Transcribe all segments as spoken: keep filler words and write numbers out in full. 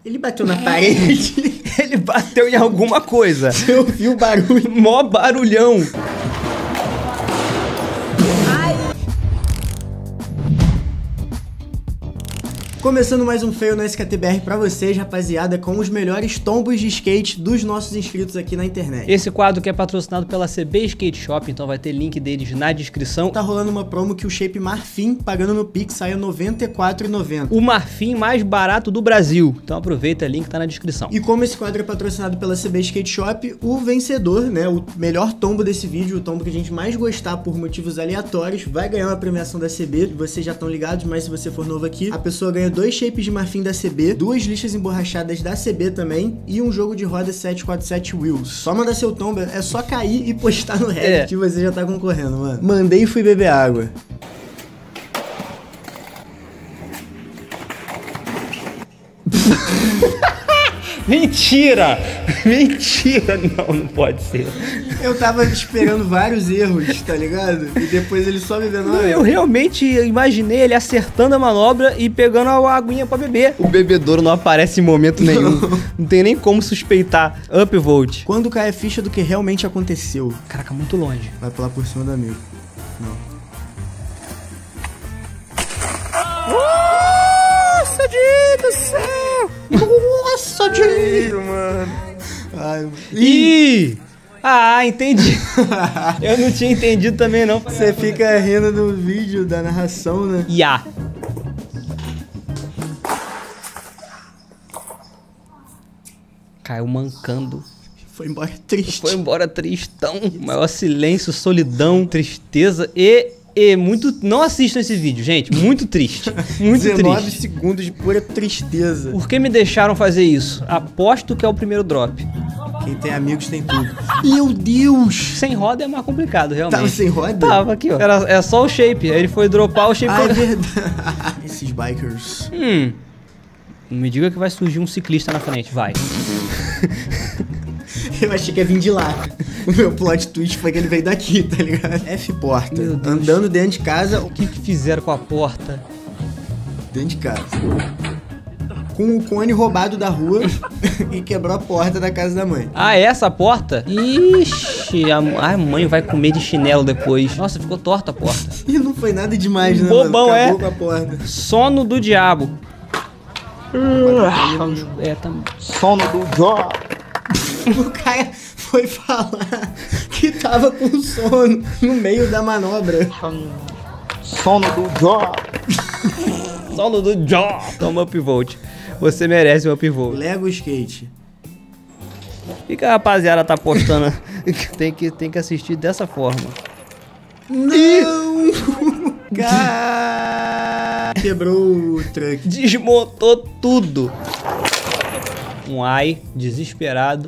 Ele bateu na parede. Ele bateu em alguma coisa. Você ouviu o barulho? Mó barulhão. Começando mais um Fail no S K T B R pra vocês, rapaziada, com os melhores tombos de skate dos nossos inscritos aqui na internet. Esse quadro que é patrocinado pela C B Skate Shop, então vai ter link deles na descrição. Tá rolando uma promo que o shape Marfim, pagando no Pix, saiu noventa e quatro reais e noventa centavos. O Marfim mais barato do Brasil. Então aproveita, link tá na descrição. E como esse quadro é patrocinado pela C B Skate Shop, o vencedor, né, o melhor tombo desse vídeo, o tombo que a gente mais gostar por motivos aleatórios, vai ganhar uma premiação da C B. Vocês já estão ligados, mas se você for novo aqui, a pessoa ganha dois shapes de marfim da C B, duas lixas emborrachadas da C B também e um jogo de roda sete quatro sete Wheels. Só mandar seu tombo, é só cair e postar no Reddit é. que você já tá concorrendo, mano. Mandei e fui beber água. Mentira! Mentira! Não, não pode ser. Eu tava esperando vários erros, tá ligado? E depois ele só bebendo água. Eu realmente imaginei ele acertando a manobra e pegando a aguinha pra beber. O bebedouro não aparece em momento nenhum. Não, não tem nem como suspeitar. Upvote. Quando cai a ficha do que realmente aconteceu? Caraca, muito longe. Vai pular por cima do amigo. Não. Nossa, Deus do céu! Nossa, Deus, mano. Ai, Ih! Ah, entendi. Eu não tinha entendido também, não. Você fica rindo no vídeo da narração, né? Ya. Caiu mancando. Foi embora triste. Foi embora tristão. Maior silêncio, solidão, tristeza e... E muito... Não assistam esse vídeo, gente. Muito triste. Muito dezenove triste. segundos de pura tristeza. Por que me deixaram fazer isso? Aposto que é o primeiro drop. Quem tem amigos tem tudo. Meu Deus! Sem roda é mais complicado, realmente. Tava sem roda? Tava aqui, ó. Era, é só o shape. Aí ele foi dropar o shape. Ah, é verdade. Esses bikers. Hum. Não me diga que vai surgir um ciclista na frente. Vai. Eu achei que ia vir de lá. O meu plot twist foi que ele veio daqui, tá ligado? F porta. Andando dentro de casa. O que que fizeram com a porta? Dentro de casa. Com o cone roubado da rua e quebrou a porta da casa da mãe. Ah, é essa porta? Ixi, a, a mãe vai comer de chinelo depois. Nossa, ficou torta a porta. E não foi nada demais, né, Bobão, mano? é? Com a porta. Sono do diabo. É, tá... Sono do diabo. O cara foi falar que tava com sono no meio da manobra. Sono do diabo. Sono do diabo. Toma upvote. Você merece um upvote. Lego Skate. O que a rapaziada tá postando? tem, que, tem que assistir dessa forma. Não! Cara... Quebrou o truck. Desmontou tudo. Um ai, desesperado.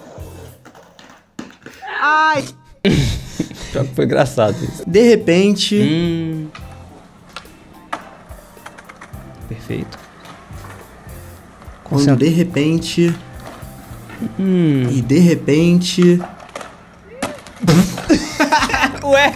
Ai! Foi engraçado isso. De repente... Hum. Perfeito. Quando de repente... Hum. E de repente... Ué!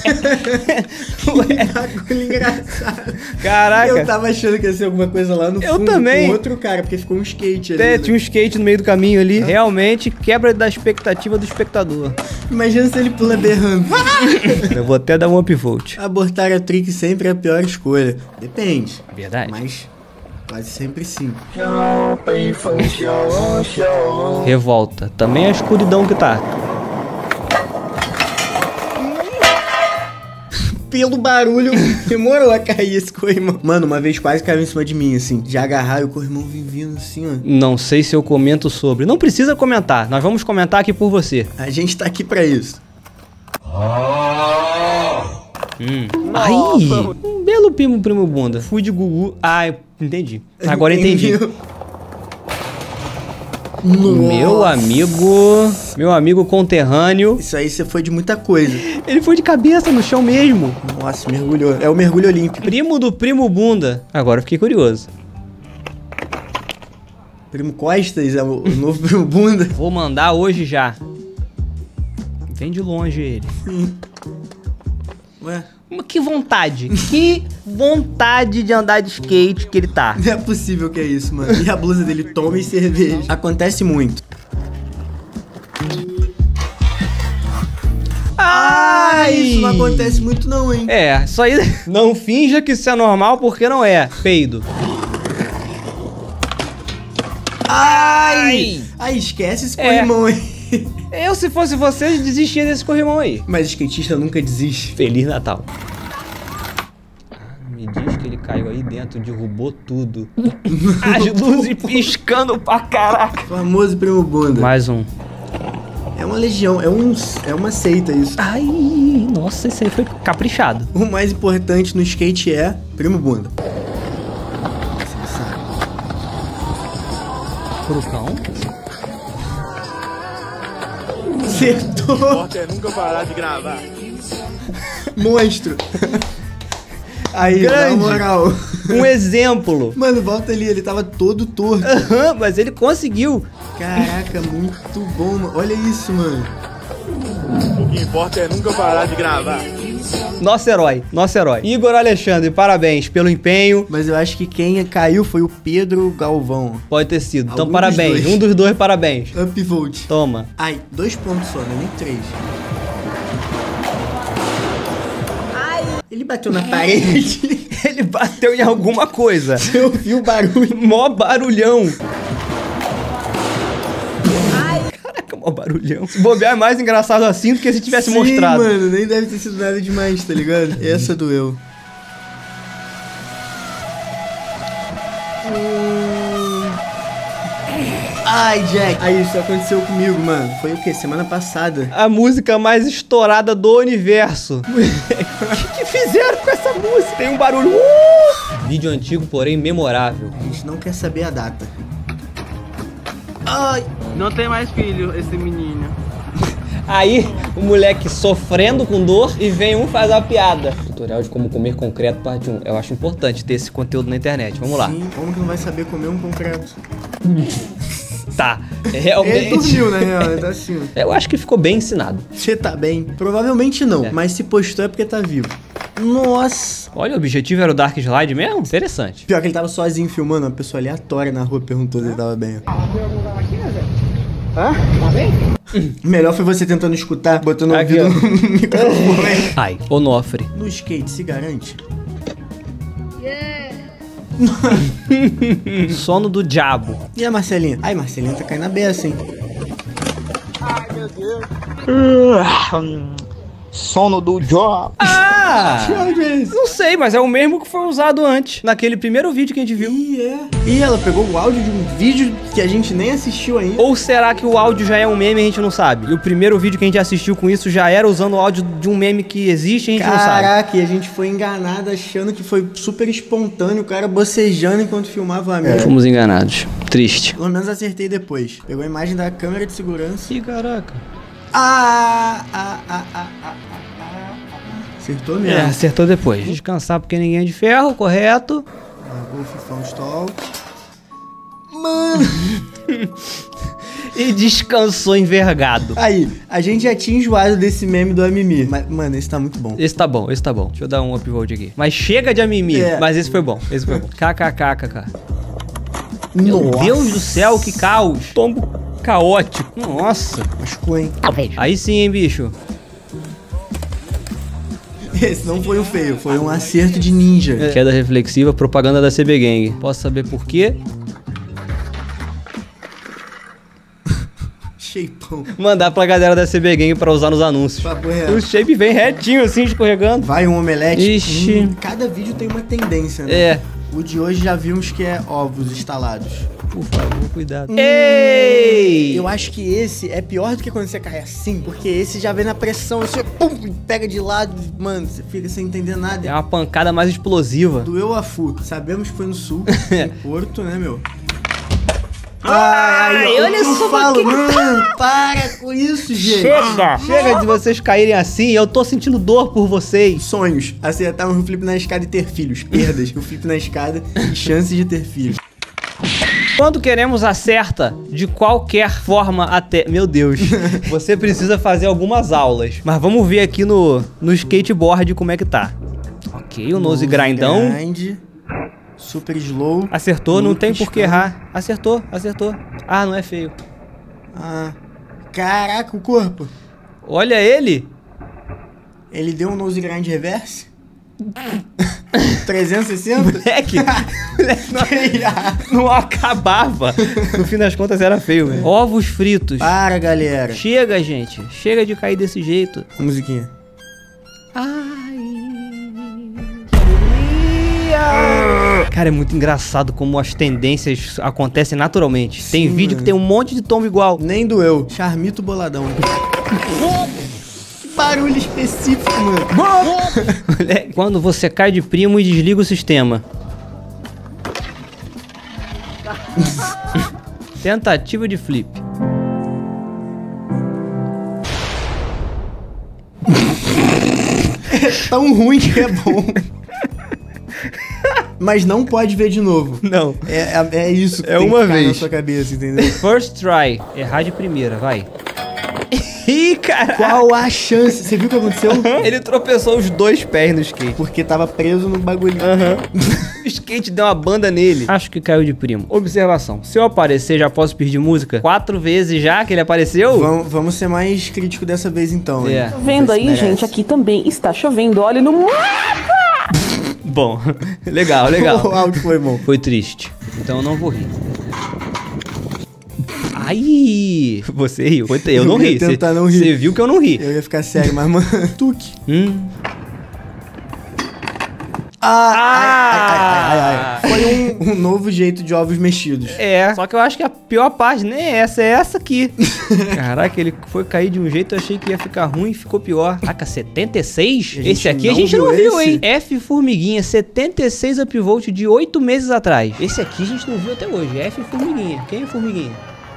Ué! Bagulho engraçado. Caraca! Eu tava achando que ia ser alguma coisa lá no Eu fundo também. com outro cara, porque ficou um skate ali. É, né? tinha um skate no meio do caminho ali. Realmente quebra da expectativa do espectador. Imagina se ele pula berrando. Eu vou até dar um upvote. Abortar a trick sempre é a pior escolha. Depende. Verdade. Mas quase sempre sim. Revolta. Também é a escuridão que tá. Pelo barulho, demorou a cair esse corrimão. Mano, uma vez quase caiu em cima de mim, assim. De agarrar e o corrimão vem vindo assim, ó. Não sei se eu comento sobre. Não precisa comentar. Nós vamos comentar aqui por você. A gente tá aqui pra isso. Hum. Ai! Um belo primo, primo bunda. Fui de Gugu. Ah, entendi. Agora entendi. Nossa. Meu amigo... Meu amigo conterrâneo. Isso aí você foi de muita coisa. Ele foi de cabeça no chão mesmo. Nossa, mergulhou. É o mergulho olímpico. Primo do primo bunda. Agora eu fiquei curioso. Primo Costas é o, o novo primo bunda. Vou mandar hoje já. Vem de longe ele. Sim. Ué? Que vontade, que vontade de andar de skate que ele tá. Não é possível que é isso, mano. E a blusa dele toma e cerveja. Acontece muito. Ah, isso não acontece muito não, hein? É, isso aí não finja que isso é normal porque não é. Peido. Ai! Ai, esquece esse corrimão aí. Eu, se fosse você, desistia desse corrimão aí. Mas skatista nunca desiste. Feliz Natal. Me diz que ele caiu aí dentro, derrubou tudo. As luzes piscando pra caraca. Famoso primo bunda. Mais um. É uma legião, é, um, é uma seita isso. Ai, nossa, esse aí foi caprichado. O mais importante no skate é primo bunda. Frucão. Acertou. O importa é nunca parar de gravar. Monstro. Aí, Grande. na moral. Um exemplo. Mano, volta ali, ele tava todo torto. Aham, mas ele conseguiu. Caraca, muito bom, mano. Olha isso, mano. O que importa é nunca parar de gravar. Nosso herói, nosso herói. Igor Alexandre, parabéns pelo empenho. Mas eu acho que quem caiu foi o Pedro Galvão. Pode ter sido. Então, Algum parabéns. dos dois. Um dos dois, parabéns. Upvolt. Toma. Ai, dois pontos só, né? Nem três. Ai. Ele bateu na parede. Ele bateu em alguma coisa. Eu ouvi o barulho. Mó barulhão. Caraca, mó barulhão. Se bobear é mais engraçado assim do que se tivesse Sim, mostrado. Mano, nem deve ter sido nada demais, tá ligado? Essa doeu. Ai, Jack. Aí, isso aconteceu comigo, mano. Foi o quê? Semana passada. A música mais estourada do universo. O que, que fizeram com essa música? Tem um barulho. Uh! Vídeo antigo, porém memorável. A gente não quer saber a data. Ai. Não tem mais filho, esse menino. Aí, o moleque sofrendo com dor e vem um fazer uma piada. Tutorial de como comer concreto, parte um. Eu acho importante ter esse conteúdo na internet. Vamos lá. Sim, como que não vai saber comer um concreto? Tá, realmente. Ele dormiu, na real, ele tá assim. ó. Eu acho que ficou bem ensinado. Você tá bem? Provavelmente não, É. mas se postou é porque tá vivo. Nossa. Olha, o objetivo era o Dark Slide mesmo? Interessante. Pior que ele tava sozinho filmando, uma pessoa aleatória na rua perguntou se ele tava bem. Hã? Tá bem? Melhor foi você tentando escutar, botando o Aqui, ouvido ó. no microfone. Ai, Onofre. No skate, se garante? Sono do diabo. E a Marcelinha? Ai, Marcelinha tá caindo na beça, hein? Sono do Job. Ah! Que é esse? Não sei, mas é o mesmo que foi usado antes, naquele primeiro vídeo que a gente viu. Ih, é. Ih, ela pegou o áudio de um vídeo que a gente nem assistiu ainda. Ou será que o áudio já é um meme e a gente não sabe? E o primeiro vídeo que a gente assistiu com isso já era usando o áudio de um meme que existe e a gente não sabe. Caraca, e a gente foi enganado achando que foi super espontâneo, o cara bocejando enquanto filmava o amigo. Fomos enganados. Triste. Pelo menos acertei depois. Pegou a imagem da câmera de segurança. Ih, caraca. Ah, ah, ah, ah, ah, ah, ah. Acertou É, mesmo. acertou depois. Descansar porque ninguém é de ferro, correto. Largou o fifão stall. Mano. E descansou envergado. Aí, a gente já tinha enjoado desse meme do Amimi. Mas, mano, esse tá muito bom. Esse tá bom, esse tá bom. Deixa eu dar um upvote aqui. Mas chega de amimi. É. Mas esse foi bom, esse foi bom. KKKKK. Meu Nossa. Deus do céu, que caos. Tombo caótico. Nossa. Machucou, hein? Aí sim, hein, bicho. Esse não foi um feio, foi um acerto de ninja. Queda reflexiva, propaganda da C B Gang. Posso saber por quê? Shapeão. Mandar pra galera da C B Gang pra usar nos anúncios. Papo reto. O shape vem retinho assim, escorregando. Vai um omelete. Ixi. Hum, cada vídeo tem uma tendência, né? É. O de hoje já vimos que é ovos instalados. Por favor, cuidado. Ei! Eu acho que esse é pior do que quando você cai assim, porque esse já vem na pressão, você pum, pega de lado, mano, você fica sem entender nada. É uma pancada mais explosiva. Doeu a fu. Sabemos que foi no sul, em Porto, né, meu? Ai, Ai, olha o que eu só falo, que- mano, para com isso, gente. Chega! Chega de vocês caírem assim, eu tô sentindo dor por vocês. Sonhos, acertar um flip na escada e ter filhos. Perdas, o flip na escada e chances de ter filhos. Quando queremos acerta de qualquer forma até... Meu Deus, você precisa fazer algumas aulas. Mas vamos ver aqui no, no skateboard como é que tá. Ok, o nose grindão. Grind, super slow. Acertou, não tem por que piscando. errar. Acertou, acertou. Ah, não é feio. Ah, caraca, o corpo. Olha ele. Ele deu um nose grind reverse? trezentos e sessenta? Moleque, moleque não, não acabava. No fim das contas era feio, velho. Ovos fritos. Para, galera. Chega, gente. Chega de cair desse jeito. A musiquinha. Ai. Cara, é muito engraçado como as tendências acontecem naturalmente. Sim, tem vídeo mano. que tem um monte de tombo igual. Nem doeu. Charmito boladão. Que barulho específico, mano. Moleque, quando você cai de primo e desliga o sistema. Tentativa de flip. É tão ruim que é bom. Mas não pode ver de novo. Não. É, é, é isso que É tem uma que ficar vez. na sua cabeça, entendeu? First try. Errar de primeira, vai. Ih, cara. Qual a chance? Você viu o que aconteceu? Ele tropeçou os dois pés no skate. Porque tava preso no bagulho. Aham. O skate deu uma banda nele. Acho que caiu de primo. Observação. Se eu aparecer, já posso pedir música? Quatro vezes já que ele apareceu? Vamos, vamos ser mais crítico dessa vez então. É. hein? Vendo aí, Merece. gente, aqui também está chovendo. Olha no mapa! Bom. Legal, legal. O áudio foi bom. Foi triste. Então eu não vou rir. Ai! Você riu. Foi- Eu não Eu ia ri. tentar Cê- não rir. Você viu que eu não ri. Eu ia ficar sério, mas mano. Tuque. Hum. Ah, ai, ai, ai, ai, ai. Foi um, um novo jeito de ovos mexidos. É, só que eu acho que a pior parte nem é essa, é essa aqui. Caraca, ele foi cair de um jeito, eu achei que ia ficar ruim e ficou pior. Caraca, setenta e seis? A gente Esse aqui a não gente não viu viu, esse? hein? F Formiguinha, setenta e seis upvolt de oito meses atrás. Esse aqui a gente não viu até hoje, F Formiguinha. Quem é Formiguinha?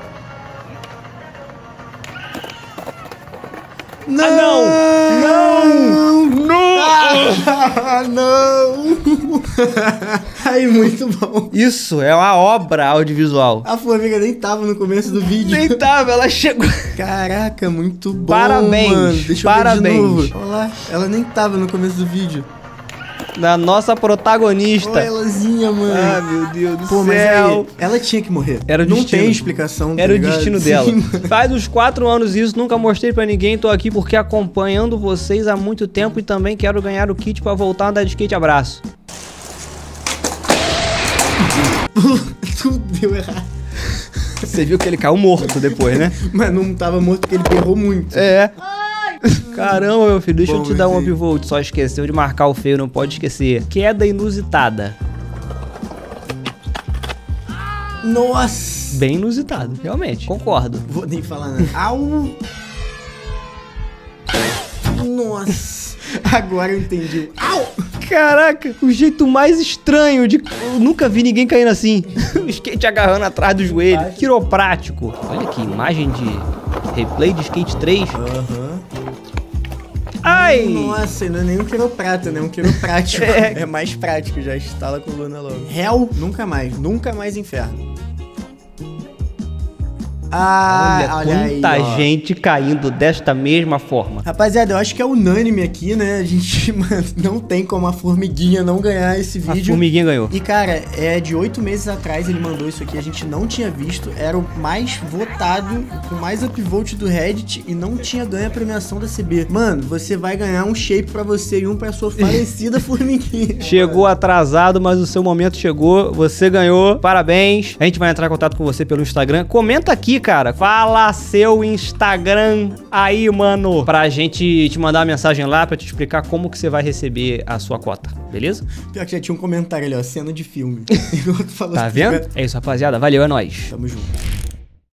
Não! Ah, não! Não! Ah, não! Aí, muito bom. Isso é uma obra audiovisual. A formiga nem tava no começo do vídeo. Nem tava, ela chegou. Caraca, muito bom, Parabéns, mano. Deixa eu parabéns. ver de novo. Olha lá, ela nem tava no começo do vídeo. Da nossa protagonista. Olha elazinha, mano. Ah, meu Deus do Pô, mas céu. aí, ela tinha que morrer. Era o Não destino. tem explicação, tá Era o ligado? destino Sim, dela. mano. Faz uns quatro anos isso, nunca mostrei pra ninguém. Tô aqui porque acompanhando vocês há muito tempo e também quero ganhar o kit pra voltar a andar de skate. Abraço. Tudo deu errado. Você viu que ele caiu morto depois, né? Mas não tava morto porque ele berrou muito. É. Caramba, meu filho, deixa Bom, eu te dar um enfim. upvolt. Só esqueceu de marcar o feio, não pode esquecer. Queda inusitada. Nossa. Bem inusitado, realmente. Concordo. Vou nem falar nada. Au. Nossa. Agora eu entendi. Au. Caraca, o jeito mais estranho de... Eu nunca vi ninguém caindo assim. O skate agarrando atrás do joelho. Quiroprático. Olha que imagem de replay de Skate três. Aham. Ai! Nossa, não é nem um quiroprata, né? Um quiroprático. É. É mais prático, já instala a coluna logo. Hell, nunca mais. Nunca mais inferno. Ah, Olha, olha aí, quanta ó. gente caindo desta mesma forma. Rapaziada, eu acho que é unânime aqui, né? A gente, mano, não tem como a formiguinha não ganhar esse A vídeo. formiguinha ganhou. E, cara, é de oito meses atrás ele mandou isso aqui, a gente não tinha visto, era o mais votado, com mais upvote do Reddit e não tinha ganho a premiação da C B. Mano, você vai ganhar um shape pra você e um pra sua falecida formiguinha. Chegou atrasado, mas o seu momento chegou. Você ganhou. Parabéns. A gente vai entrar em contato com você pelo Instagram. Comenta aqui, cara. Fala seu Instagram aí, mano. Pra gente te mandar uma mensagem lá pra te explicar como que você vai receber a sua cota. Beleza? Pior que já tinha um comentário ali, ó, cena de filme. Enquanto falou Tá assim, vendo? É isso, rapaziada. Valeu, é nóis. Tamo junto.